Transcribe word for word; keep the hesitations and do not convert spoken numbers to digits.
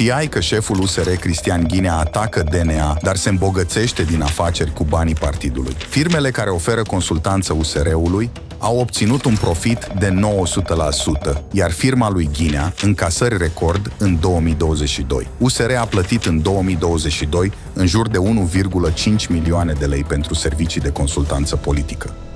Știai că șeful U S R, Cristian Ghinea, atacă D N A, dar se îmbogățește din afaceri cu banii partidului? Firmele care oferă consultanță U S R-ului au obținut un profit de nouă sute la sută, iar firma lui Ghinea încasări record în două mii douăzeci și doi. U S R a plătit în două mii douăzeci și doi în jur de unu virgulă cinci milioane de lei pentru servicii de consultanță politică.